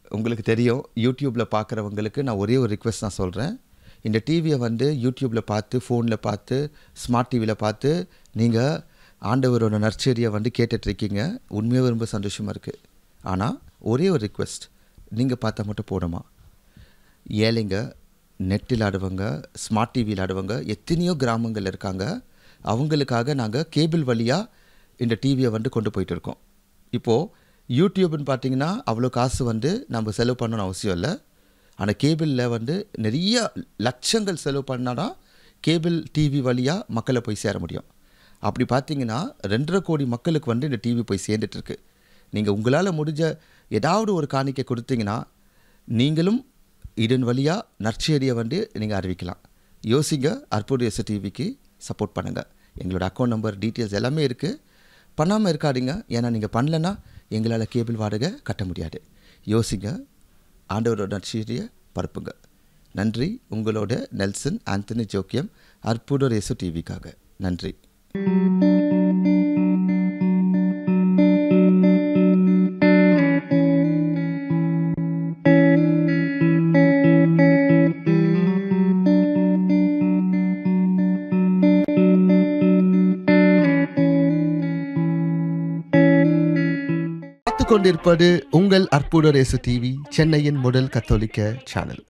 உங்களுக்கு தெரியும் யூடியூப்பில் பார்க்குறவங்களுக்கு நான் ஒரே ஒரு ரிக்வெஸ்ட் தான் சொல்கிறேன். இந்த டிவியை வந்து யூடியூப்பில் பார்த்து, ஃபோனில் பார்த்து, ஸ்மார்ட் டிவியில் பார்த்து நீங்கள் ஆண்டவரோட நற்செய்தியை வந்து கேட்டுட்ருக்கீங்க. உண்மையாக ரொம்ப சந்தோஷமாக இருக்குது. ஆனால் ஒரே ஒரு ரிக்வெஸ்ட், நீங்கள் பார்த்தா மட்டும் போடுமா. ஏழைங்க, நெட்டில் ஆடுவங்க, ஸ்மார்ட் டிவியில் ஆடுவங்க எத்தனையோ கிராமங்கள் இருக்காங்க. அவங்களுக்காக நாங்கள் கேபிள் வழியாக இந்த டிவியை வந்து கொண்டு போயிட்டு இருக்கோம். இப்போது யூடியூப்னு பார்த்தீங்கன்னா அவ்வளோ காசு வந்து நம்ம செலவு பண்ணணும்னு அவசியம் இல்லை. ஆனால் கேபிளில் வந்து நிறைய லட்சங்கள் செலவு பண்ணால் தான் கேபிள் டிவி வழியாக மக்களை போய் சேர முடியும். அப்படி பார்த்தீங்கன்னா 2.5 கோடி மக்களுக்கு வந்து இந்த டிவி போய் சேர்ந்துட்டுருக்கு. நீங்கள் உங்களால் முடிஞ்ச ஏதாவது ஒரு காணிக்கை கொடுத்தீங்கன்னா நீங்களும் இதன் வழியாக நற்செய்தியை வந்து நீங்கள் அறிவிக்கலாம். யோசிங்க, அற்புத இயேசு டிவிக்கு சப்போர்ட் பண்ணுங்கள். எங்களோட அக்கௌண்ட் நம்பர் டீட்டெயில்ஸ் எல்லாமே இருக்குது. பண்ணாமல் இருக்காதீங்க. ஏன்னா நீங்கள் பண்ணலன்னா எங்களால் கேபிள் வாடகை கட்ட முடியாது. யோசிங்க, ஆண்டவரோட நற்செய்தியை பரப்புங்க. நன்றி. உங்களோட நெல்சன், ஆந்தனி, ஜோக்கியம், அற்புத இயேசு டிவிக்காக நன்றி. கொண்டிருப்பது உங்கள் அற்புத இயேசு டிவி, சென்னையின் முதல் கத்தோலிக்க சேனல்.